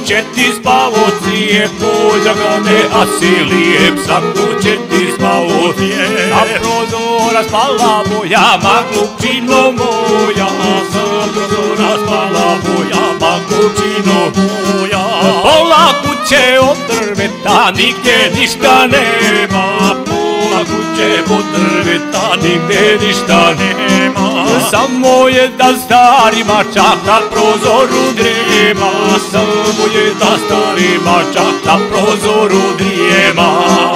će ti spavo cije, pođa ga ne, a si lijep, svako će ti spavo cije. Sa prozora spala moja maglučino moja, sa prozora spala moja maglučino moja. Pola kuće od drveta, nigdje ništa nema, pola kuće od drveta, nigdje ništa nema. Samo jedan stari mačak na prozoru drijema, samo jedan stari mačak na prozoru drijema.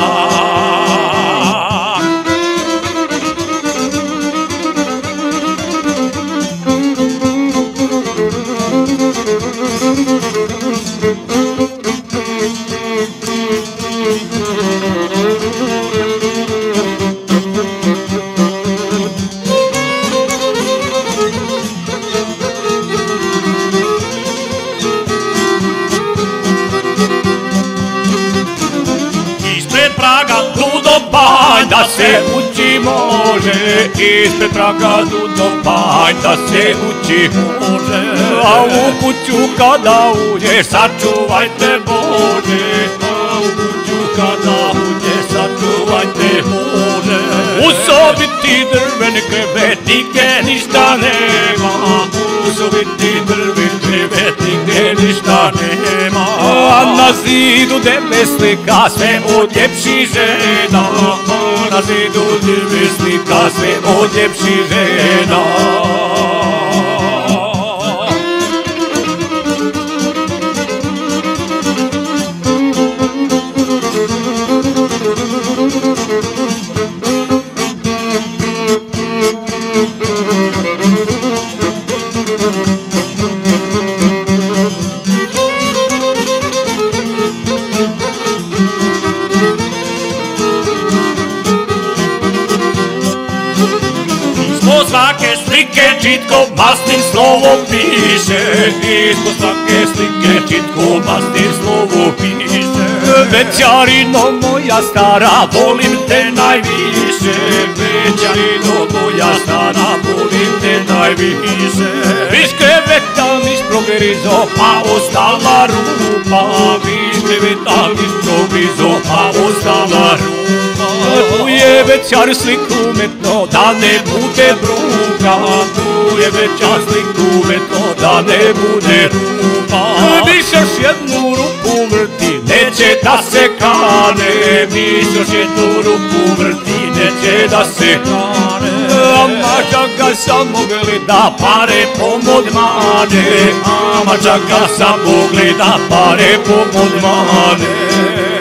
Da se ući može, ispred praga do panj, da se ući može. A u kuću kada uđeš, sačuvajte Bože, a u kuću kada uđeš, sačuvajte Bože. U sobi ti drveni krevet, nigdje ništa nema, u sobi ti drveni krevet, nigdje ništa nema. A na zidu deve slika, sve od ljepših žena, na zidu deve slika, sve od ljepših žena. Ispod svake slike čitko masnim slovom piše, ispod svake slike čitko masnim slovom piše. Većarino moja stara, volim te najviše, većarino moja stara, volim te najviše. Viš kreveta miš progrizo, pa ostala rupa, viš kreveta miš progrizo, pa ostala rupa. Tu je većar sliku metno, da ne bude bruka, tu je većar sliku metno, da ne bude rupa. Miš još jednu rupu vrti, neće da se kane, miš još jednu rupu vrti, neće da se kane. A mačaka sam mogli da pare pomod mane, a mačaka sam mogli da pare pomod mane.